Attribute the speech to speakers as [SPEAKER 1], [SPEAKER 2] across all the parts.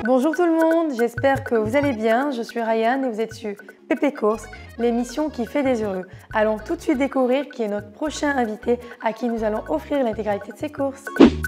[SPEAKER 1] Bonjour tout le monde, j'espère que vous allez bien. Je suis Ryan et vous êtes sur Pépé Courses, l'émission qui fait des heureux. Allons tout de suite découvrir qui est notre prochain invité à qui nous allons offrir l'intégralité de ses courses.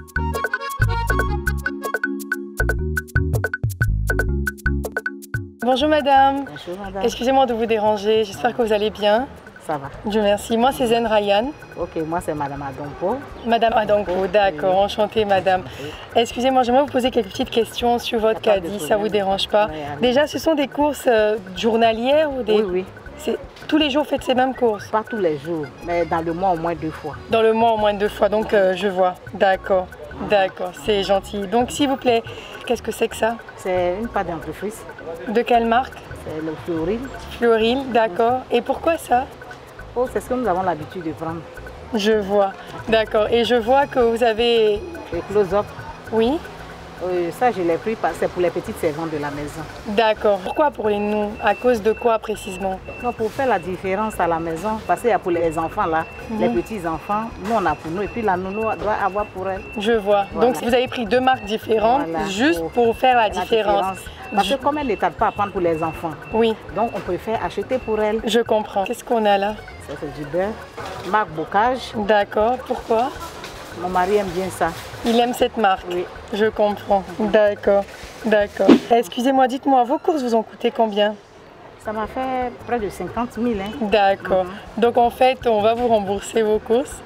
[SPEAKER 1] Bonjour madame.
[SPEAKER 2] Bonjour madame.
[SPEAKER 1] Excusez-moi de vous déranger, j'espère que vous allez bien.
[SPEAKER 2] Ça va.
[SPEAKER 1] Dieu merci. Moi c'est Zen Ryan.
[SPEAKER 2] Ok, moi c'est madame Adonko.
[SPEAKER 1] Madame Adonko, d'accord, enchantée madame. Excusez-moi, j'aimerais vous poser quelques petites questions sur votre caddie, ça vous dérange pas? Déjà, ce sont des courses journalières ou des...
[SPEAKER 2] Oui, oui.
[SPEAKER 1] Tous les jours, vous faites ces mêmes courses?
[SPEAKER 2] Pas tous les jours, mais dans le mois au moins 2 fois.
[SPEAKER 1] Dans le mois au moins 2 fois, donc je vois. D'accord, d'accord, c'est gentil. Donc s'il vous plaît, qu'est-ce que c'est que ça?
[SPEAKER 2] C'est une pâte d'entreprise.
[SPEAKER 1] De quelle marque?
[SPEAKER 2] C'est le Fleuril.
[SPEAKER 1] Fleuril, d'accord. Et pourquoi ça?
[SPEAKER 2] Oh, c'est ce que nous avons l'habitude de prendre.
[SPEAKER 1] Je vois, d'accord. Et je vois que vous avez...
[SPEAKER 2] Le close-up.
[SPEAKER 1] Oui?
[SPEAKER 2] Ça, je l'ai pris, c'est pour les petites servantes de la maison.
[SPEAKER 1] D'accord. Pourquoi pour les nounous? À cause de quoi précisément?
[SPEAKER 2] Non, pour faire la différence à la maison, parce qu'il y a pour les enfants là, les petits-enfants, nous on a pour nous et puis la nounou doit avoir pour elle.
[SPEAKER 1] Je vois.
[SPEAKER 2] Voilà.
[SPEAKER 1] Donc vous avez pris 2 marques différentes juste pour faire la différence.
[SPEAKER 2] Parce que comme elle ne tarde pas à prendre pour les enfants,
[SPEAKER 1] oui.
[SPEAKER 2] Donc on préfère acheter pour elle.
[SPEAKER 1] Je comprends. Qu'est-ce qu'on a là?
[SPEAKER 2] Ça c'est du beurre, marque Bocage.
[SPEAKER 1] D'accord. Pourquoi?
[SPEAKER 2] Mon mari aime bien ça.
[SPEAKER 1] Il aime cette marque?
[SPEAKER 2] Oui.
[SPEAKER 1] Je comprends. D'accord, d'accord. Excusez-moi, dites-moi, vos courses vous ont coûté combien?
[SPEAKER 2] Ça m'a fait près de 50 000. Hein.
[SPEAKER 1] D'accord. Donc en fait, on va vous rembourser vos courses.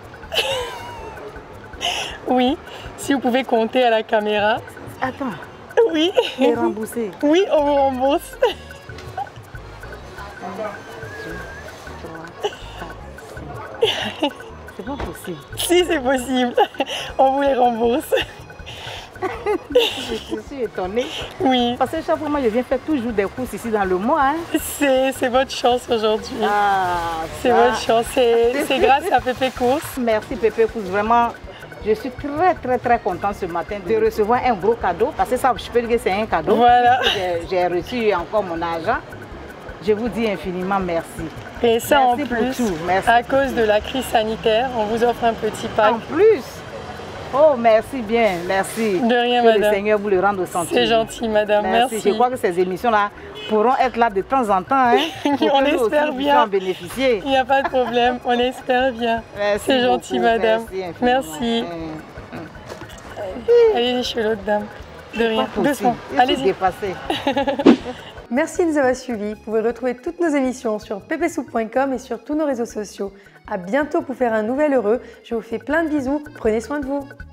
[SPEAKER 1] Oui, si vous pouvez compter à la caméra.
[SPEAKER 2] Attends.
[SPEAKER 1] Oui.
[SPEAKER 2] Les rembourser.
[SPEAKER 1] Oui, on vous rembourse.
[SPEAKER 2] 1, 2, 3, 4, 5. C'est pas possible.
[SPEAKER 1] Si, c'est possible. On vous les rembourse.
[SPEAKER 2] Je suis étonnée.
[SPEAKER 1] Oui.
[SPEAKER 2] Parce que chaque fois, moi, je viens faire toujours des courses ici dans le mois. Hein.
[SPEAKER 1] C'est votre chance aujourd'hui.
[SPEAKER 2] Ah,
[SPEAKER 1] c'est votre chance. C'est grâce à Pépé Courses.
[SPEAKER 2] Merci Pépé Courses. Vraiment, je suis très contente ce matin de recevoir un gros cadeau. Parce que ça, je peux dire que c'est un cadeau.
[SPEAKER 1] Voilà.
[SPEAKER 2] J'ai reçu encore mon argent. Je vous dis infiniment merci.
[SPEAKER 1] Et ça
[SPEAKER 2] merci
[SPEAKER 1] en plus,
[SPEAKER 2] merci.
[SPEAKER 1] À cause de la crise sanitaire, on vous offre un petit pack.
[SPEAKER 2] En plus? Oh, merci bien, merci.
[SPEAKER 1] De rien,
[SPEAKER 2] que
[SPEAKER 1] madame.
[SPEAKER 2] le Seigneur vous le rende au centre.
[SPEAKER 1] C'est gentil, madame, merci.
[SPEAKER 2] Je crois que ces émissions-là pourront être là de temps en temps. Hein,
[SPEAKER 1] on espère bien.
[SPEAKER 2] En bénéficier.
[SPEAKER 1] Il n'y a pas de problème, on espère bien. C'est gentil, madame. Merci. Allez-y chez l'autre dame. De rien. Doucement. Allez-y. Merci de nous avoir suivis. Vous pouvez retrouver toutes nos émissions sur pepesoup.com et sur tous nos réseaux sociaux. À bientôt pour faire un nouvel heureux. Je vous fais plein de bisous. Prenez soin de vous.